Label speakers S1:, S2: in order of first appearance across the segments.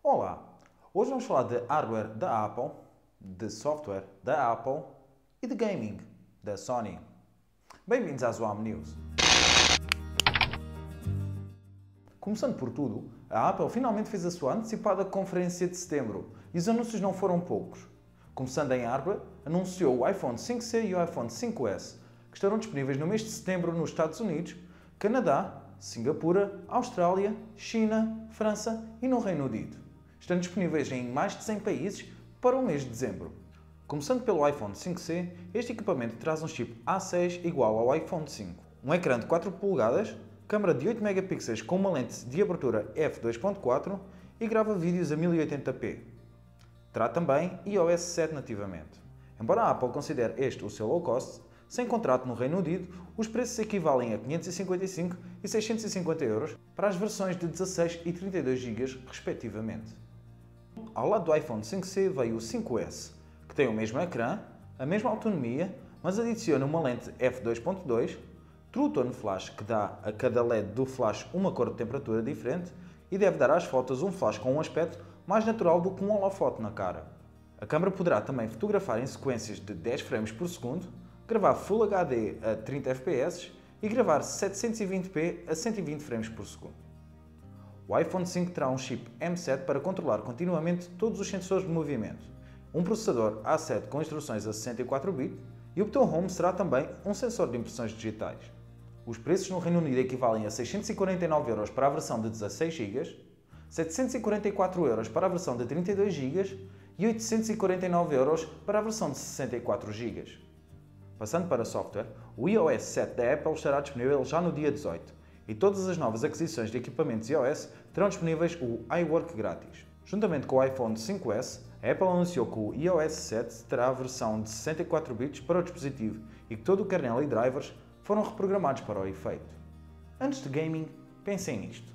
S1: Olá! Hoje vamos falar de hardware da Apple, de software da Apple e de gaming da Sony. Bem-vindos à Zoom News. Começando por tudo, a Apple finalmente fez a sua antecipada conferência de setembro e os anúncios não foram poucos. Começando em hardware, anunciou o iPhone 5C e o iPhone 5S, que estarão disponíveis no mês de setembro nos Estados Unidos, Canadá, Singapura, Austrália, China, França e no Reino Unido. Estão disponíveis em mais de 100 países para o mês de dezembro. Começando pelo iPhone 5C, este equipamento traz um chip A6 igual ao iPhone 5. Um ecrã de 4 polegadas, câmera de 8 megapixels com uma lente de abertura f2.4 e grava vídeos a 1080p. Terá também iOS 7 nativamente. Embora a Apple considere este o seu low cost, sem contrato no Reino Unido, os preços equivalem a 555 e 650 euros para as versões de 16 e 32 GB, respectivamente. Ao lado do iPhone 5C veio o 5S, que tem o mesmo ecrã, a mesma autonomia, mas adiciona uma lente f2.2, True Tone Flash, que dá a cada LED do flash uma cor de temperatura diferente e deve dar às fotos um flash com um aspecto mais natural do que um holofote na cara. A câmera poderá também fotografar em sequências de 10 frames por segundo, gravar Full HD a 30 fps e gravar 720p a 120 frames por segundo. O iPhone 5 terá um chip M7 para controlar continuamente todos os sensores de movimento, um processador A7 com instruções a 64 bits e o botão Home será também um sensor de impressões digitais. Os preços no Reino Unido equivalem a 649 euros para a versão de 16 GB, 744 euros para a versão de 32 GB e 849 euros para a versão de 64 GB. Passando para software, o iOS 7 da Apple estará disponível já no dia 18 e todas as novas aquisições de equipamentos iOS terão disponíveis o iWork grátis. Juntamente com o iPhone 5S, a Apple anunciou que o iOS 7 terá a versão de 64 bits para o dispositivo e que todo o kernel e drivers foram reprogramados para o efeito. Antes de gaming, pensem nisto.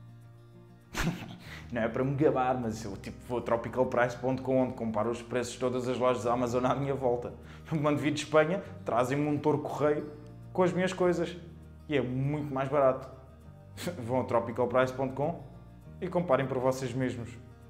S1: Não é para me gabar, mas eu vou a tropicalprice.com, onde comparo os preços de todas as lojas da Amazon à minha volta. Quando vir de Espanha, trazem-me um motor correio com as minhas coisas e é muito mais barato. Vão a tropicalprice.com e comparem por vocês mesmos.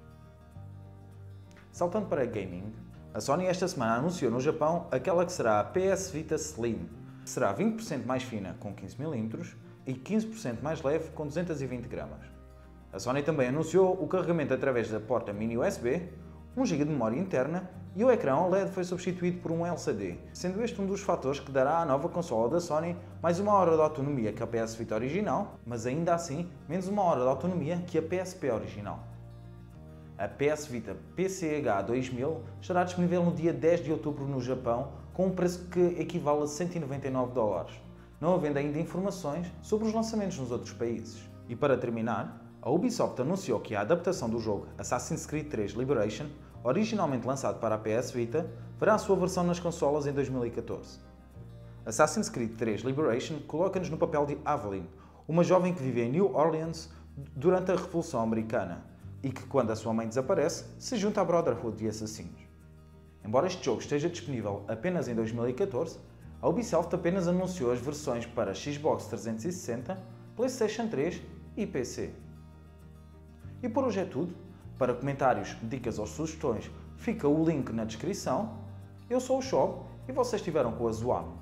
S1: Saltando para gaming, a Sony esta semana anunciou no Japão aquela que será a PS Vita Slim. Será 20% mais fina com 15mm e 15% mais leve com 220 gramas. A Sony também anunciou o carregamento através da porta mini USB, 1 GB de memória interna e o ecrã OLED foi substituído por um LCD, sendo este um dos fatores que dará à nova consola da Sony mais uma hora de autonomia que a PS Vita original, mas ainda assim menos uma hora de autonomia que a PSP original. A PS Vita PCH 2000 estará disponível no dia 10 de outubro no Japão com um preço que equivale a 199 dólares, não havendo ainda informações sobre os lançamentos nos outros países. E para terminar, a Ubisoft anunciou que a adaptação do jogo Assassin's Creed 3 Liberation, originalmente lançado para a PS Vita, verá a sua versão nas consolas em 2014. Assassin's Creed 3 Liberation coloca-nos no papel de Aveline, uma jovem que vive em New Orleans durante a Revolução Americana e que, quando a sua mãe desaparece, se junta à Brotherhood de assassinos. Embora este jogo esteja disponível apenas em 2014, a Ubisoft apenas anunciou as versões para Xbox 360, PlayStation 3 e PC. E por hoje é tudo. Para comentários, dicas ou sugestões, fica o link na descrição. Eu sou o Shob e vocês estiveram com a Zoom.